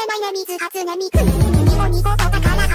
マイネミズ初音ミクニコニコと宝